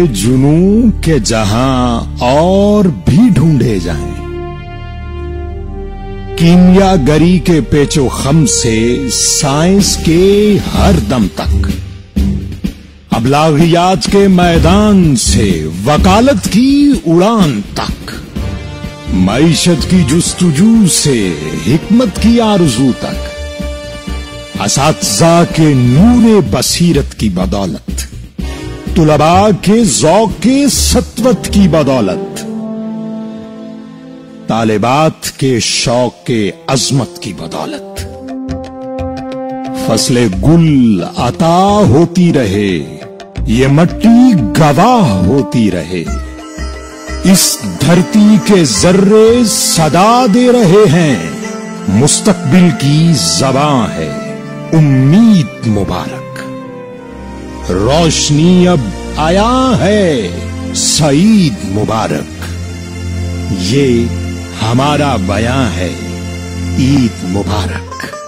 जुनून के जहां और भी ढूंढे जाएं। कीमियागरी के पेचो खम से साइंस के हर दम तक, अबलागियात के मैदान से वकालत की उड़ान तक, मईशत की जुस्तजू से हिकमत की आरज़ू तक, असातिज़ा के नूरे बसीरत की बदौलत, तुलबा के ज़ौक़ के सत्वत की बदौलत, तालिबात के शौक के अजमत की बदौलत, फसले गुल अता होती रहे, ये मट्टी गवाह होती रहे, इस धरती के जर्रे सदा दे रहे हैं, मुस्तकबिल की ज़बां है उम्मीद मुबारक, रोशनी अब आया है सईद मुबारक, ये हमारा बयां है ईद मुबारक।